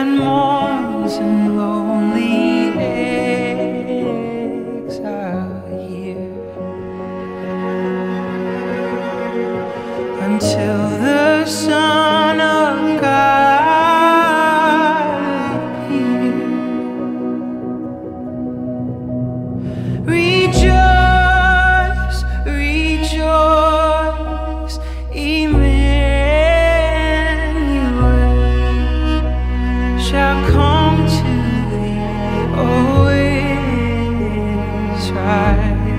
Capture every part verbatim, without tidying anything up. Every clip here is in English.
and mourns in lonely exile here, until the Son of God appear. Rejoice, rejoice, Emmanuel shall come to thee, O Israel.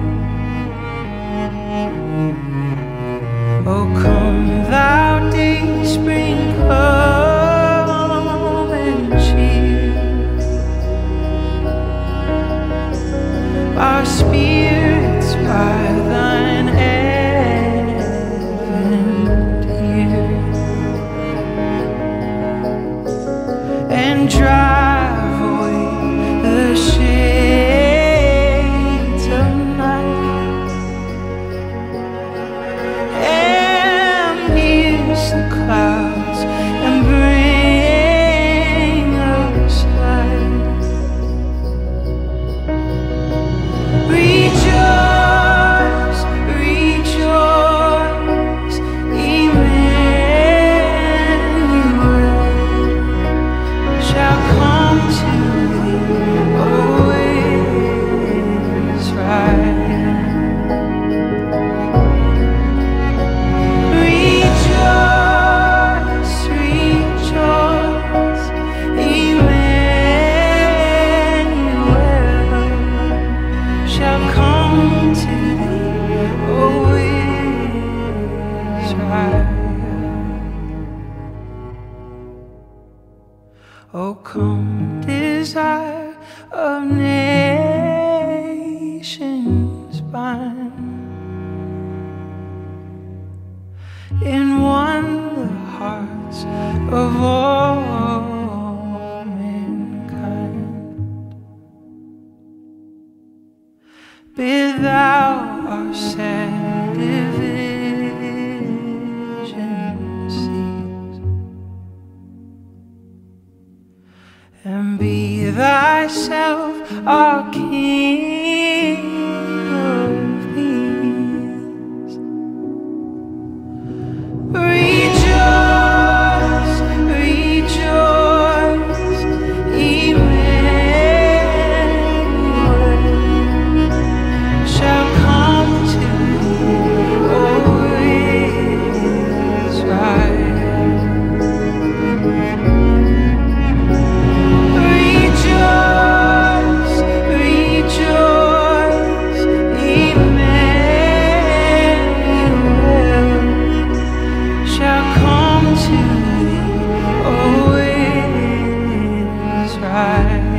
O come thou dayspring, come and cheer our spirits by thine advent here, and drive away the shades of night, and pierce the clouds and bring us light. Rejoice, rejoice, Emmanuel shall come to thee, O Israel. Rejoice, rejoice, Emmanuel shall come to thee, O Israel. O come, desire of nations bind, in one the hearts of all mankind. Bid thou our sad division cease, and be thyself our King of peace. Rejoice, rejoice, Emmanuel shall come to thee, O Israel. Rejoice, rejoice, Emmanuel shall come to thee, O Israel.